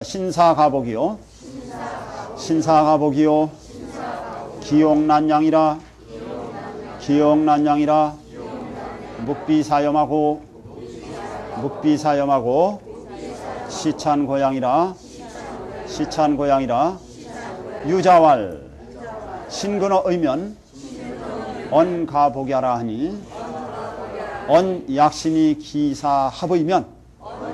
신사가복이요. 신사가복이요. 기용난양이라. 기용난양이라. 묵비사염하고. 묵비사염하고. 시찬고양이라. 시찬고양이라. 유자왈. 신근어 의면. 언가복야라 하니. 언약신이 기사합의면.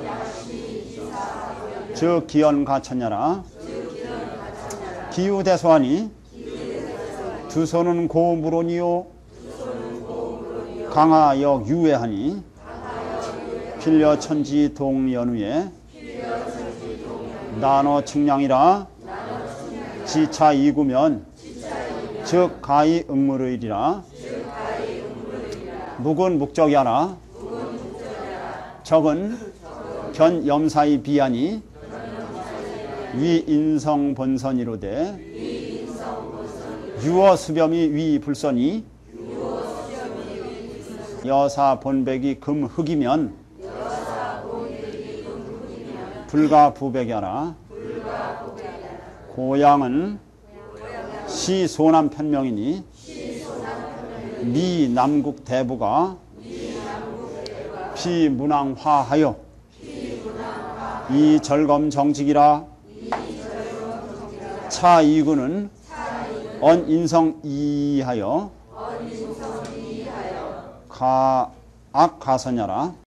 즉 기연가천야라. 기우대소하니. 두 손은 고무론이요. 강하역 유해하니. 필려천지 동연우에. 나눠 측량이라. 지차 이구면. 즉 가히 응물의리라. 묵은 묵적이하라. 적은 견염사의 비하니. 위인성 본선이로되. 유어수렴이 위불선이. 여사 본백이 금흑이면. 불가부백이하라. 고양은 시소남 편명이니. 미 남국 대부가 피문왕화하여. 이 절검 정직이라. 차 이구는 언인성 이하여. 가악가선야라.